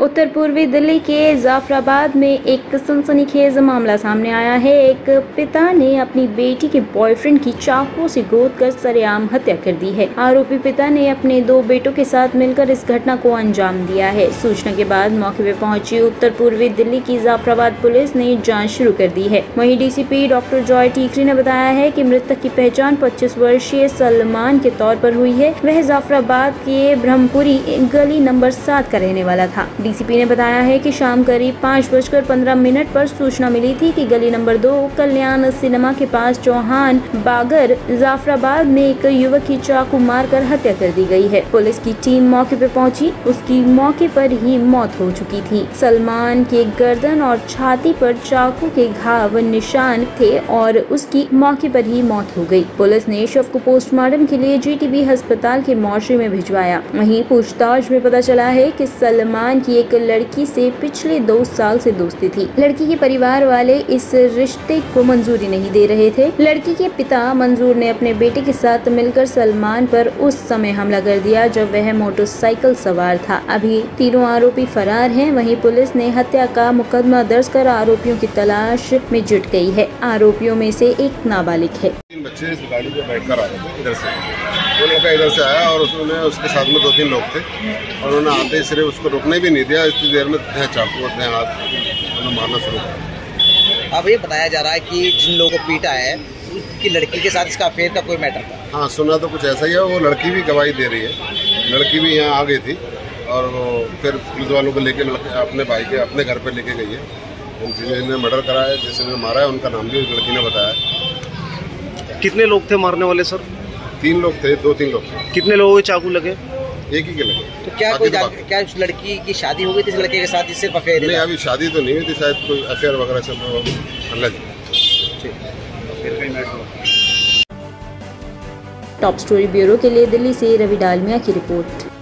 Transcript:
उत्तर पूर्वी दिल्ली के जाफराबाद में एक सनसनीखेज मामला सामने आया है। एक पिता ने अपनी बेटी के बॉयफ्रेंड की चाकू से गोदकर सरेआम हत्या कर दी है। आरोपी पिता ने अपने 2 बेटों के साथ मिलकर इस घटना को अंजाम दिया है। सूचना के बाद मौके पर पहुंची उत्तर पूर्वी दिल्ली की जाफराबाद पुलिस ने जांच शुरू कर दी है। वहीं डीसीपी डॉक्टर जॉय टीकरी ने बताया है कि मृतक की पहचान 25 वर्षीय सलमान के तौर पर हुई है। वह जाफराबाद के ब्रह्मपुरी गली नंबर 7 का रहने वाला था। डीसीपी ने बताया है कि शाम करीब 5:15 पर सूचना मिली थी कि गली नंबर 2 कल्याण सिनेमा के पास चौहान बागर जाफराबाद में एक युवक की चाकू मारकर हत्या कर दी गई है। पुलिस की टीम मौके पर पहुंची, उसकी मौके पर ही मौत हो चुकी थी। सलमान के गर्दन और छाती पर चाकू के घाव निशान थे और उसकी मौके पर ही मौत हो गई। पुलिस ने शव को पोस्टमार्टम के लिए जीटीबी अस्पताल के मोर्चरी में भिजवाया। वहीं पूछताछ में पता चला है कि सलमान की एक लड़की से पिछले 2 साल से दोस्ती थी। लड़की के परिवार वाले इस रिश्ते को मंजूरी नहीं दे रहे थे। लड़की के पिता मंजूर ने अपने बेटे के साथ मिलकर सलमान पर उस समय हमला कर दिया जब वह मोटरसाइकिल सवार था। अभी तीनों आरोपी फरार हैं। वहीं पुलिस ने हत्या का मुकदमा दर्ज कर आरोपियों की तलाश में जुट गई है। आरोपियों में से एक नाबालिग है। 3 बच्चे इस गाड़ी पे बैठकर आ रहे थे इधर से, वो लड़का इधर से आया और उसके साथ में 2-3 लोग थे और उन्होंने आते ही सिर्फ उसको रुकने भी नहीं दिया। इतनी देर में चाकू अपने हाथ मारना शुरू किया। अब ये बताया जा रहा है कि जिन लोगों को पीटा है उसकी लड़की के साथ इसका अफेयर का कोई मैटर था। हाँ, सुना तो कुछ ऐसा ही है। वो लड़की भी गवाही दे रही है। लड़की भी यहाँ आ गई थी और वो फिर पुलिस वालों को लेके अपने भाई के अपने घर पे लेके गई है। जिन्होंने मर्डर करा है, जिसने मारा है, उनका नाम भी उस लड़की ने बताया। कितने लोग थे मारने वाले सर? 3 लोग थे, 2-3 लोग थे। कितने लोगों के चाकू लगे? एक ही के लगे। तो क्या उस लड़की की शादी हो गई थी इस लड़के के साथ? इससे अफेयर नहीं, अभी शादी तो नहीं हुई थी, शायद कोई अफेयर वगैरह सब अलग। टॉप स्टोरी ब्यूरो के लिए दिल्ली से रवि डालमिया की रिपोर्ट।